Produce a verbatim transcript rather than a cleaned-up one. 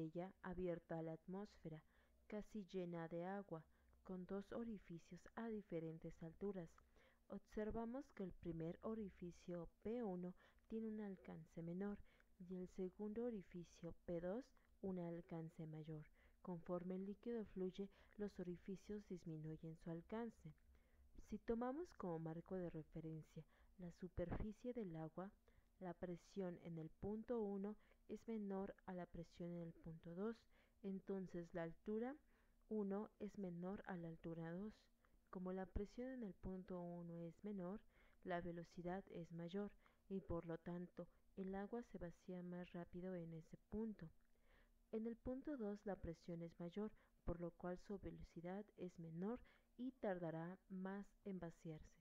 botella abierta a la atmósfera, casi llena de agua, con dos orificios a diferentes alturas. Observamos que el primer orificio P uno tiene un alcance menor y el segundo orificio P dos un alcance mayor. Conforme el líquido fluye, los orificios disminuyen su alcance. Si tomamos como marco de referencia la superficie del agua, la presión en el punto uno es menor a la presión en el punto dos, entonces la altura uno es menor a la altura dos. Como la presión en el punto uno es menor, la velocidad es mayor y por lo tanto el agua se vacía más rápido en ese punto. En el punto dos la presión es mayor, por lo cual su velocidad es menor y tardará más en vaciarse.